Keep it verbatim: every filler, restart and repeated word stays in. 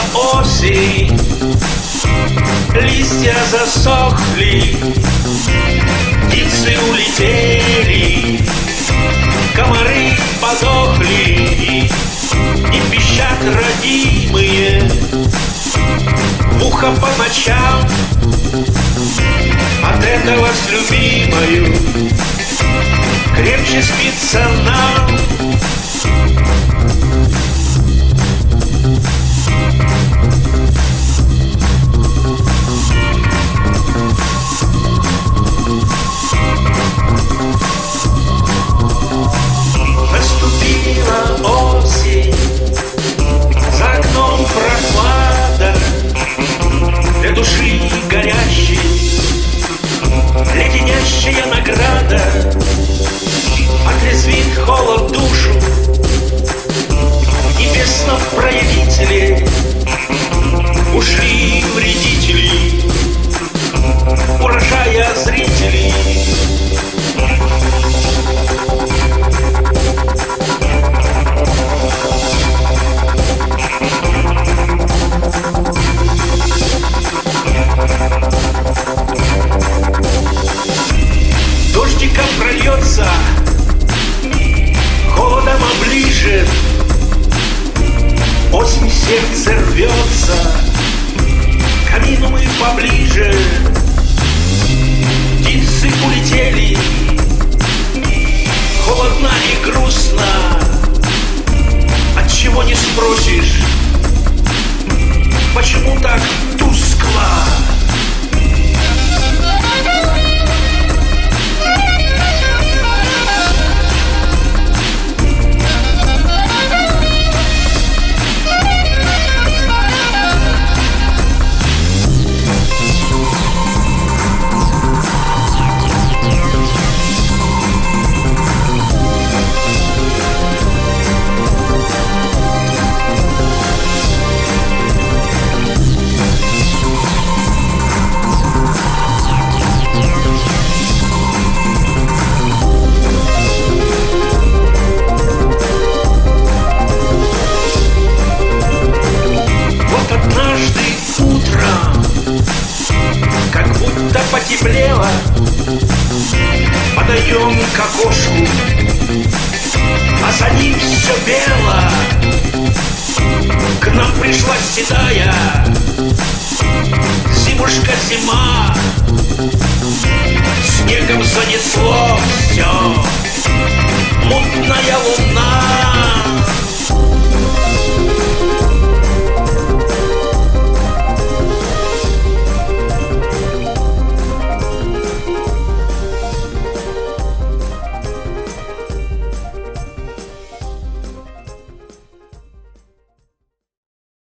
осень, листья засохли, птицы улетели, комары подохли, и пищат родимые в ухо по ночам. От этого с любимою крепче спится нам. Наступила осень, за окном прохлада, для души горящей леденящая награда. Отрезвит холод душу небесных проявителей. Ушли вредители урожая зрителей. Дождиком прольется, холодом оближет, осень в сердце рвется, к камину мы поближе. Птицы улетели, холодно и грустно, отчего не спросишь, почему так тускло? Как будто потеплело, подаем к окошку, а за ним все бело. К нам пришла седая зимушка зима, снегом занесло все, мутная луна.